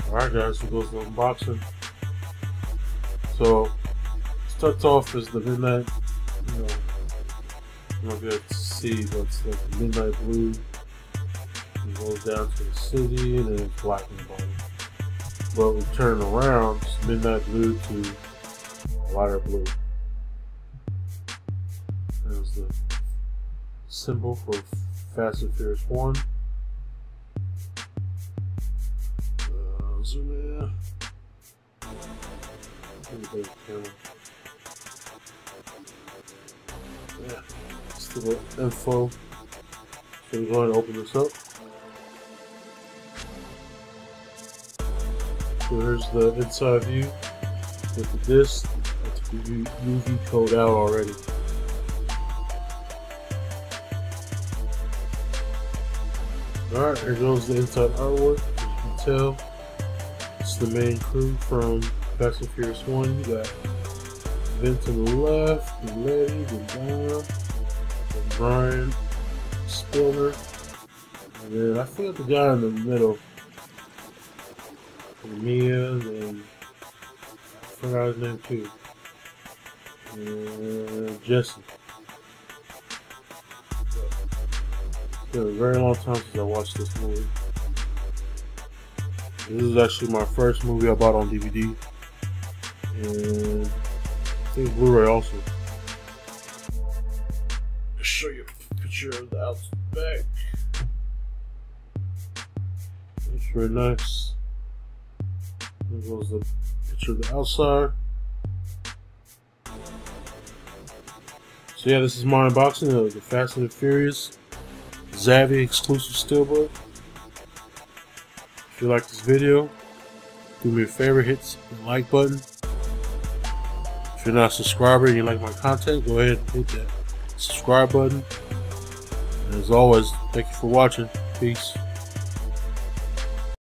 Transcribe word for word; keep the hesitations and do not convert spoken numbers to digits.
Alright guys, here goes the unboxing. So, starts off as the midnight, you know, you won't be able to see, but it's like the midnight blue. It goes down to the city and then it's black in the bottom. But we turn around, it's midnight blue to lighter blue. There's the symbol for Fast and Furious one. Uh, zoom in. Camera. Yeah, still info. So we're going to open this up. So here's the inside view with the disc. I took the U V code out already. Alright, here goes the inside artwork. As you can tell, it's the main crew from Fast and Furious one. You got Vin to the left, the Letty, the Dom, the Brian, Spiller, and then I forgot the guy in the middle, and Mia, and I forgot his name too, and Jesse. It's been a very long time since I watched this movie. This is actually my first movie I bought on D V D. And I think Blu-ray also. I'll show you a picture of the out back. It's very nice. There goes the picture of the outside. So yeah, this is my unboxing of the Fast and the Furious Awggy exclusive steelbook. If you like this video, do me a favor, hit the like button. If you're not a subscriber and you like my content, go ahead and hit that subscribe button. And as always, thank you for watching. Peace.